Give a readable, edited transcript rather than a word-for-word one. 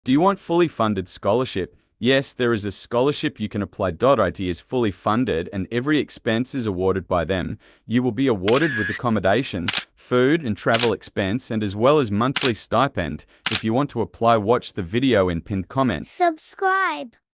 Do you want fully funded scholarship? Yes, there is a scholarship you can apply. IT is fully funded and every expense is awarded by them. You will be awarded with accommodation, food and travel expense and as well as monthly stipend. If you want to apply, watch the video in pinned comment. Subscribe.